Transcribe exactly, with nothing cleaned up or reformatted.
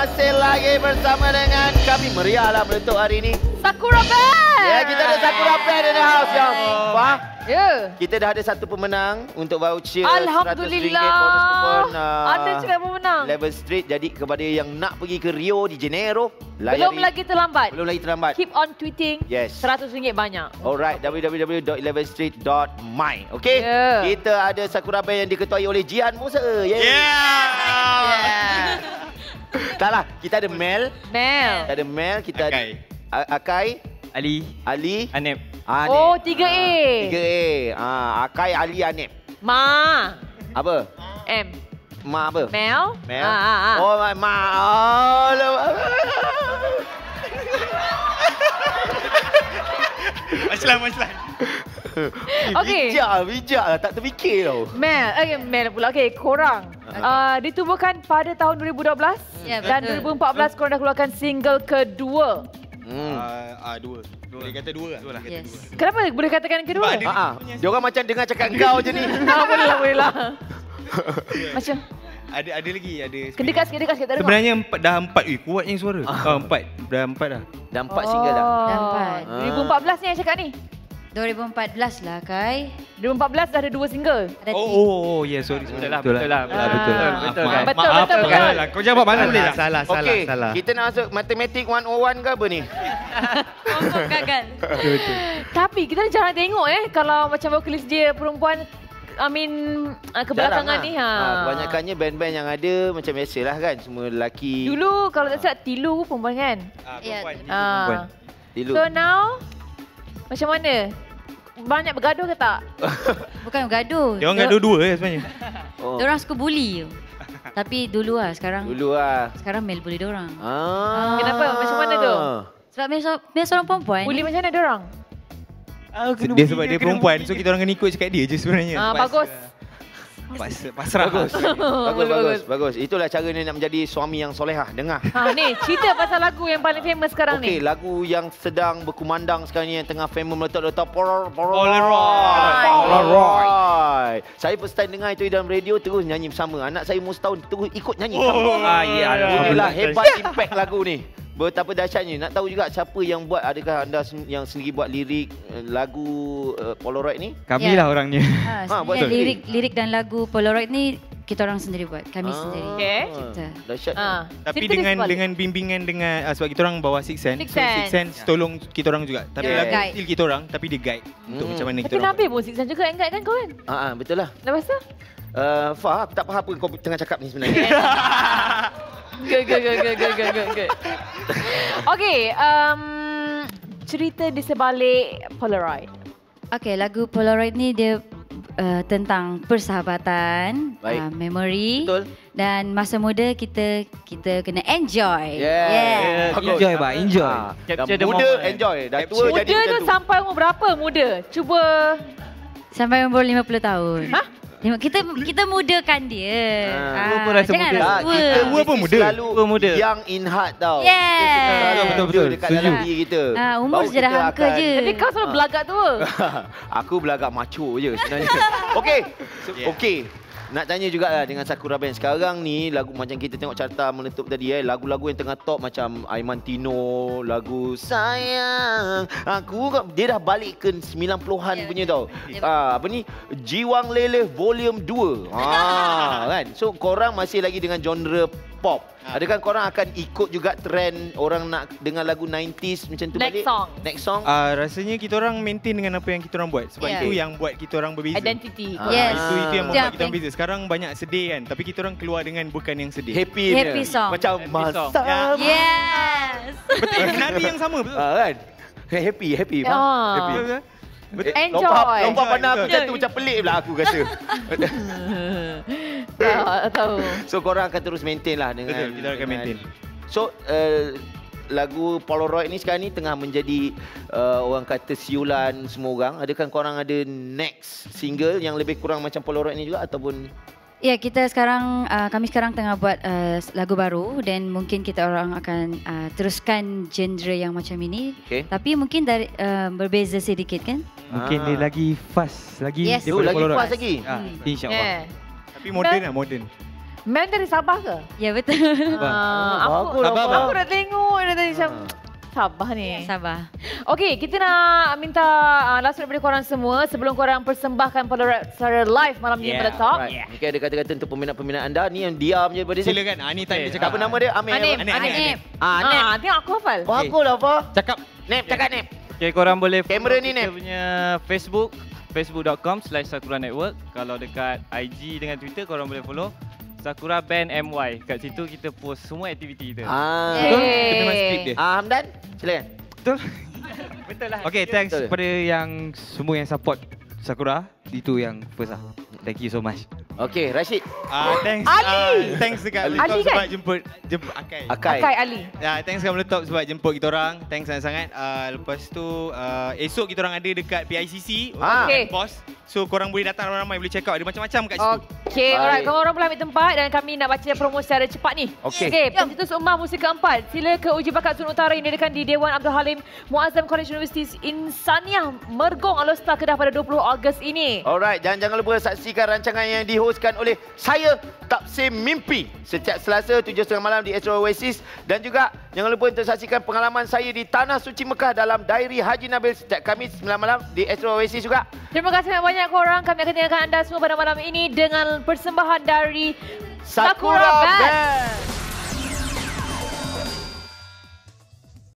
masih lagi bersama dengan kami. Meriah lah meletup hari ini. Sakura Band. Ya, kita ada Sakura Band in the house yang. Wah. Ya. Kita dah ada satu pemenang untuk voucher Alhamdulillah. seratus ringgit bonus kupon. Uh, Ada juga pemenang. Level Street. Jadi kepada yang nak pergi ke Rio di Janeiro, layari. Belum lagi terlambat. Belum lagi terlambat. Keep on tweeting. Yes. seratus ringgit banyak. Alright, w w w dot eleven street dot my. Okey. Yeah. Kita ada Sakura Band yang diketuai oleh Jian Musa. Yeah. Yeah. Yeah. Taklah, kita ada Mel. Mel. Kita ada Mel, kita Akai. ada A- Akai, Ali. Ali, Anep. Anep. Oh, tiga A. Tiga A. Ah, Akai, Ali, Anep. Ma. Apa? M. Ma apa? Mel. Mel. Ah, ah, ah. Oh, Ma. Ma. Oh, Maslah, maslah. Okey. Bijak, bijak lah. Tak terfikir tau. Mel, eh, Mel pula. Okey, korang. Uh, ditubuhkan pada tahun dua ribu dua belas. Ya, Dan betul. dua ribu empat belas korang dah keluarkan single kedua. Hmm. Ah, ah, dua. Boleh kata dua lah. Dua lah. Yes. Kenapa boleh katakan kedua? Sebab dia- Ha ah. Dia orang macam dengar cakap kau je ni. Ah, boleh lah, boleh lah. Macam, Ada ada lagi, ada. kedekat sikit, dekat sikit. Tak dengar. Sebenarnya empat, dah empat. Ui, kuatnya suara. Ah, empat. Dah empat dah. Dah empat single dah. Dah empat. dua ribu empat belas ni yang cakap ni. dua ribu empat belas lah, Kai. dua ribu empat belas dah ada dua single. Ada Oh, tiga. oh, oh, ya, sorry. Betul lah, Betul betul lah. Ah, betul. Ah, betul Maaf, kan? Betul, maaf, betul, maaf. betul. Kau jawab mana boleh tak? Salah, salah, Okey, salah. kita nak masuk matematik seratus satu ke apa ni? Confirm gagal. Betul, betul. Tapi kita jarang tengok eh kalau macam vokalis dia perempuan, I mean uh, kebelakangan Jarang ni. lah. Ha. Ha, kebanyakannya band-band yang ada macam biasalah kan. Semua lelaki. Dulu kalau tak silap Tilu perempuan kan? Ah, Ya. perempuan. perempuan. Ah. Tilu. So now macam mana? Banyak bergaduh ke tak? Bukan gaduh. Dia orang gaduh dua ya sebenarnya. Oh. Dia orang suka bully. Tapi dulu lah, sekarang Dulu lah. sekarang Mel bully dia orang. Ah. Kenapa? Macam mana tu? Sebab Mel, so- Mel seorang perempuan. Bully macam mana dia orang? Dia sebab dia perempuan, so kita orang kena ikut cakap dia je sebenarnya. Ah, bagus. Pasrah. Pasrah. Bagus. bagus, bagus, bagus. Itulah cara ni nak menjadi suami yang solehah. Dengar. Ha ni, cerita pasal lagu yang paling famous sekarang Okey, ni. lagu yang sedang berkumandang sekarang ni yang tengah famous meletup-letup. Polaroid. Polaroid. Polaroid. Saya first time dengar itu dalam radio terus nyanyi bersama. Anak saya umur setahun terus ikut nyanyi. Oh, Ah, ya. Inilah Alhamdulillah. hebat impact lagu ni. Betapa dahsyatnya. Nak tahu juga siapa yang buat, adakah anda sen- yang sendiri buat lirik eh, lagu uh, Polaroid ni? Kami Ya. lah orangnya. Ha, Ha, buat sebenarnya sendiri. lirik lirik dan lagu Polaroid ni kita orang sendiri buat. Kami Ah, sendiri. Okey. Cipta. Dahsyat. Ha. Tapi cerita dia dengan sebalik. dengan bimbingan dengan uh, sebab kita orang bawa Six Sense. Six So, Sense. Six Sense tolong kita orang juga. Tapi Yeah. lagu Guide. still kita orang tapi dia guide untuk Hmm. macam mana kita Tapi orang. Nabil pun Sixan juga yang guide kan kau kan? Ah, ah, betul lah. Lepas tu? Uh, Fah, aku tak faham apa kau tengah cakap ni sebenarnya. Good, good, good, good, good, good, good, good. Okay, um, cerita di sebalik Polaroid. Okey, lagu Polaroid ni dia uh, tentang persahabatan, Baik. uh, memory Betul. dan masa muda kita kita kena enjoy. Yeah. Yeah. Bagus. Enjoy, Pak. Enjoy. Ah, dah Capture the muda, moment. enjoy. Dah tua Capture. jadi Muda macam tu tu. sampai umur berapa muda? Cuba. Sampai umur lima puluh tahun. Hah? Lima- Kita kita mudakan dia. Ah. Lu pun rasa jangan muda. rasa Ah, tua. kita Tua pun mesti muda. Selalu Tua muda. young in heart tau. Yeah. Kita selalu Betul, betul, muda betul. dekat Setuju. dalam diri kita. Ah, umur Baru sejarah kita angka akan- je. Tapi kau selalu belagak tua. Aku belagak macho je sebenarnya. Okey. So- Yeah. Okey. Nak tanya jugalah dengan Sakura Band sekarang ni, lagu macam kita tengok carta meletup tadi eh, lagu-lagu yang tengah top macam Aiman Tino, lagu Sayang Aku, dia dah balik ke sembilan puluhan Ya, punya ya. tau. Ya. Ah, apa ni? Jiwang Leleh Volume dua. Ah, kan? So korang masih lagi dengan genre pop. Adakah korang akan ikut juga trend orang nak dengar lagu nineties macam tu Next balik? song. Next song. Ah, rasanya kita orang maintain dengan apa yang kita orang buat. Sebab Yeah. itu yang buat kita orang berbeza. Identity. Ah, Yes. Itu itu yang Itu membuat yang kita orang penting. beza. Sekarang banyak sedih kan, tapi kita orang keluar dengan bukan yang sedih. Happy Happy song. Macam Happy song. masa. Yes. Betul, nadi yang sama betul. Ah, kan? Happy, happy. Ah. faham? Happy. Betul, betul. Eh, Enjoy. Lompat, lompat Enjoy, pandang betul. macam tu macam pelik pula aku rasa. Tak tahu. So korang akan terus maintain lah dengan... Betul, kita akan dengan- maintain. So, uh, lagu Polaroid ni sekarang ni tengah menjadi uh, orang kata siulan semua orang. Adakah korang ada next single yang lebih kurang macam Polaroid ni juga ataupun... Ya, kita sekarang uh, kami sekarang tengah buat uh, lagu baru dan mungkin kita orang akan uh, teruskan genre yang macam ini. Okay. Tapi mungkin dari uh, berbeza sedikit kan? Mungkin Ah. dia lagi fast lagi Yes. Oh, daripada lagi Polaroid. fast lagi? Ah, Hmm. InsyaAllah. Yeah. Tapi moden lah, moden. Man dari Sabah ke? Ya, betul. Ah, aku, Bagus, Sabah, aku dah tengok dia tadi macam Sabah ni. Sabah. Okey, kita nak minta uh, last word daripada korang semua sebelum korang persembahkan Polaroid secara live malam ni Yeah, pada top. Right. Mungkin ada kata-kata untuk peminat-peminat anda ni yang diam je daripada saya. Silakan. Ah, ni time dia Apa cakap. nama dia? Amin. Anim, Anim, Anim. Anim. Ah, Nep. Ah, tengok aku hafal. Bagus lah, apa? Cakap. Nep, cakap Nep. Okay, korang boleh follow Kamera ni, kita Nep. punya Facebook, facebook dot com slash sakura network. Kalau dekat I G dengan Twitter, korang boleh follow Sakura Band M Y. Kat situ kita post semua aktiviti kita. Ah. Hey. Betul? Kita memang skrip dia. Ah, Hamdan, silakan. Betul? Betul lah. Okay, thanks Betul. kepada yang semua yang support Sakura. Itu yang first lah. Thank you so much. Okey, Rashid. Ah, thanks. Ali. ah, thanks dekat Ali Letop kan? sebab jemput jemput Akai. Akai. Akai Ali. Ya, thanks dekat Letop sebab jemput kita orang. Thanks sangat-sangat. Uh, lepas tu uh, esok kita orang ada dekat P I C C. Ah. Okey. Boss. So korang boleh datang ramai-ramai boleh check out. Ada macam-macam kat situ. Okey, Baik. alright. Korang orang boleh ambil tempat dan kami nak baca promo secara cepat ni. Okey. Okey, pencetus ummah musim keempat. Sila ke uji bakat Sungai Utara yang diadakan di Dewan Abdul Halim Muazzam College Universiti Insaniah Mergong Alostar Kedah pada dua puluh Ogos ini. Alright, dan jangan lupa saksikan rancangan yang dihostkan oleh saya, Taksim Mimpi, setiap Selasa tujuh tiga puluh malam di Astro Oasis. Dan juga jangan lupa untuk saksikan pengalaman saya di Tanah Suci Mekah dalam Diary Haji Nabil setiap Khamis sembilan malam di Astro Oasis juga. Terima kasih banyak korang. Kami akan tinggalkan anda semua pada malam ini dengan persembahan dari Sakura Sakura Band. Band.